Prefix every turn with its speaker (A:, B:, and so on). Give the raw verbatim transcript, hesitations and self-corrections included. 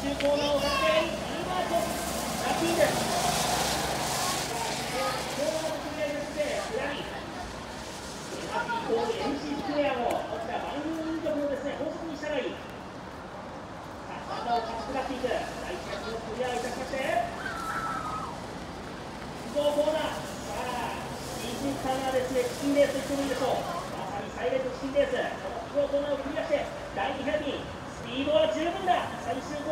A: 終コーナーを張って今とラッキーです。コーナーの組み合いとしてフラミハッピーコール エムシー スクエアをこちら番組運動のですね法則に従いさあ体を勝ち下っていく第一列をクリアいたしましてゴーコーナーさあ新たなですねチキンレースと言ってもいいでしょう。まさにサイレントチキンレースこのゴーコーナーをクリアしてだいにひゃくにスピードは十分だ。最終